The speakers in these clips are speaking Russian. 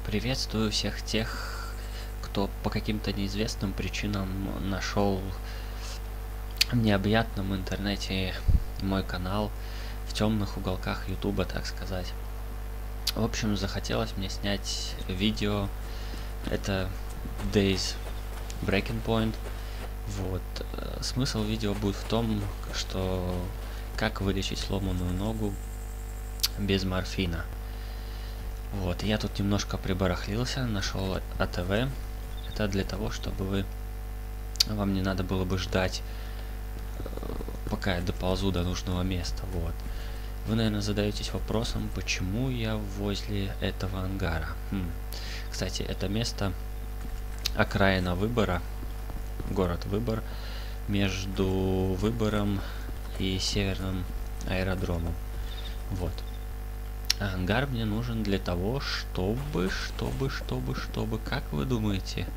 Приветствую всех тех, кто по каким-то неизвестным причинам нашел в необъятном интернете мой канал, в темных уголках Ютуба, так сказать. В общем, захотелось мне снять видео. Это Days Breaking Point. Вот. Смысл видео будет в том, что как вылечить сломанную ногу без морфина. Вот, я тут немножко прибарахлился, нашел АТВ. Это для того, чтобы вам не надо было бы ждать, пока я доползу до нужного места. Вот. Вы, наверное, задаетесь вопросом, почему я возле этого ангара. Кстати, это место окраина Выбора, город Выбор, между Выбором и Северным аэродромом. Вот. А ангар мне нужен для того, чтобы, как вы думаете?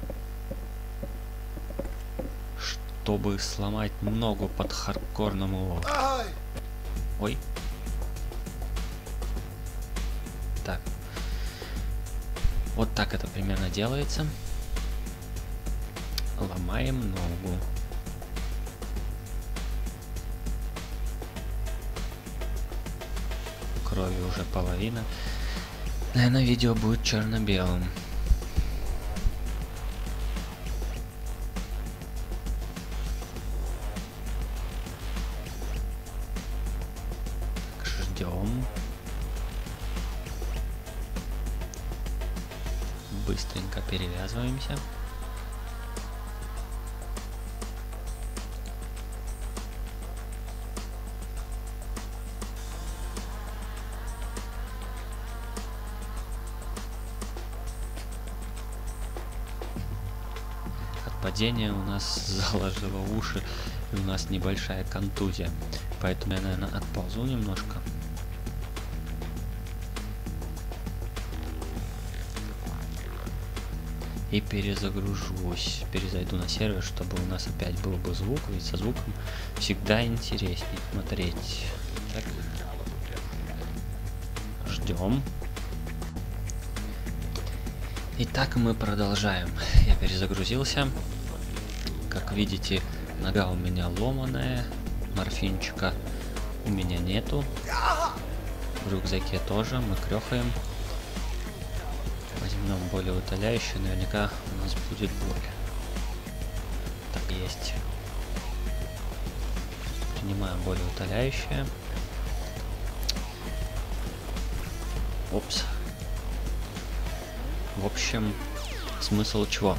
Чтобы сломать ногу под хардкорным его. Ой. Так. Вот так это примерно делается. Ломаем ногу. Крови уже половина. Наверное, видео будет черно-белым. Ждем. Быстренько перевязываемся. Падение у нас заложило уши, и у нас небольшая контузия. Поэтому я, наверное, отползу немножко. И перезагружусь. Перезайду на сервер, чтобы у нас опять был бы звук, ведь со звуком всегда интереснее смотреть. Так. Ждем. Итак, мы продолжаем. Я перезагрузился. Как видите, нога у меня ломаная. Морфинчика у меня нету. В рюкзаке тоже. Мы крёхаем. Возьмем болеутоляющее. Наверняка у нас будет боль. Так, есть. Принимаем болеутоляющее. Опс. В общем, смысл чего?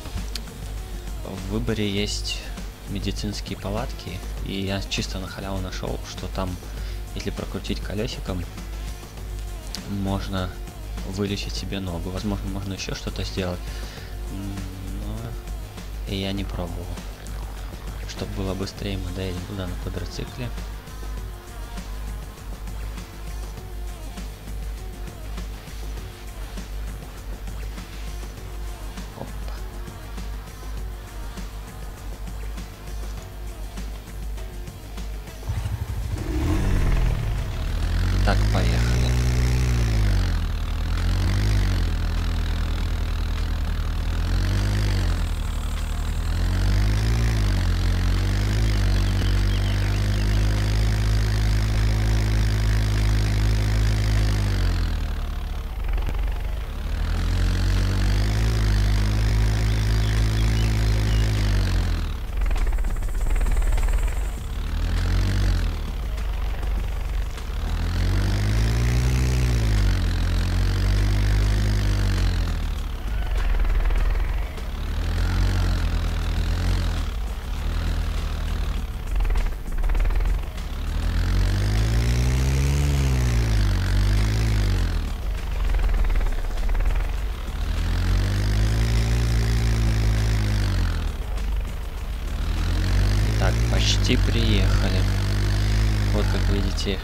В Выборе есть медицинские палатки, и я чисто на халяву нашел, что там, если прокрутить колесиком, можно вылечить себе ногу. Возможно, можно еще что-то сделать, но я не пробовал. Чтобы было быстрее, мы доедем туда на квадроцикле. Так, поехали. Почти приехали. Вот как видите.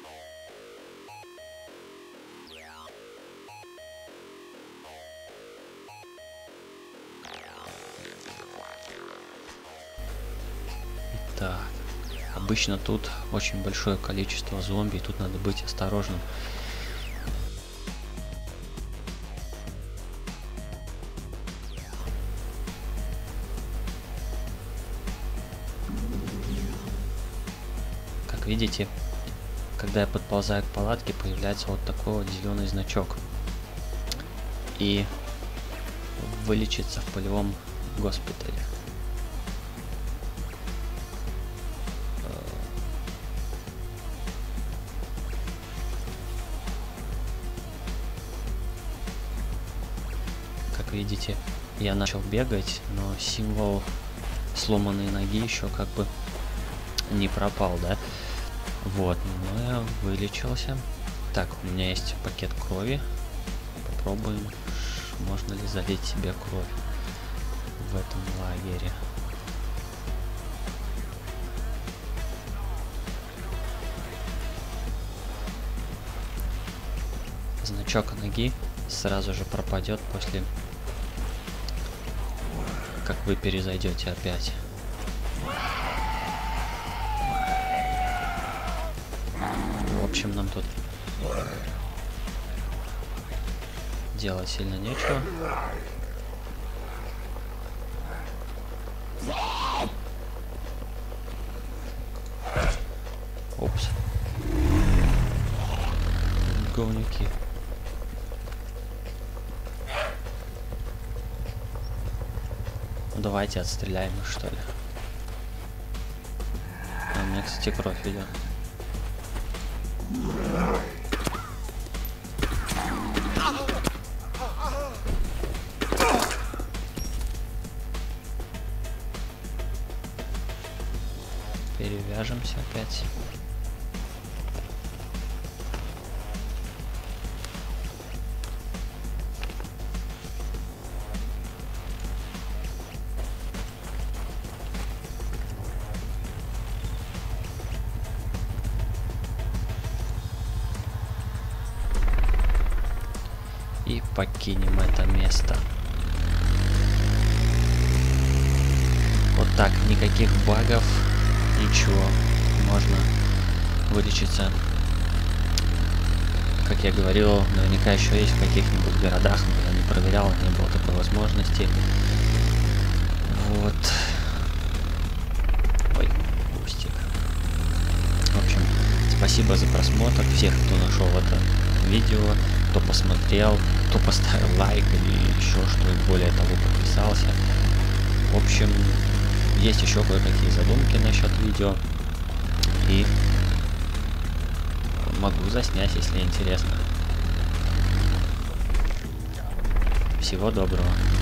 Так. Обычно тут очень большое количество зомби, тут надо быть осторожным. видите, когда я подползаю к палатке, появляется вот такой вот зеленый значок. И вылечиться в полевом госпитале. Как видите, я начал бегать, но символ сломанной ноги еще как бы не пропал, да? Вот, но я вылечился. Так, у меня есть пакет крови. Попробуем, можно ли залить себе кровь в этом лагере. Значок ноги сразу же пропадет после, как вы перезайдете опять. В общем, нам тут делать сильно нечего. Упс. Говнюки. Ну, давайте отстреляем их, что ли. А у меня, кстати, кровь идет. Перевяжемся опять. И покинем это место. Вот так, никаких багов, ничего. Можно вылечиться. Как я говорил, наверняка еще есть в каких-нибудь городах, но я не проверял, не было такой возможности. Вот. Ой, кустик. В общем, спасибо за просмотр всех, кто нашел это видео, кто посмотрел, кто поставил лайк или еще что, и более того подписался. В общем, есть еще кое-какие задумки насчет видео, и могу заснять, если интересно. Всего доброго.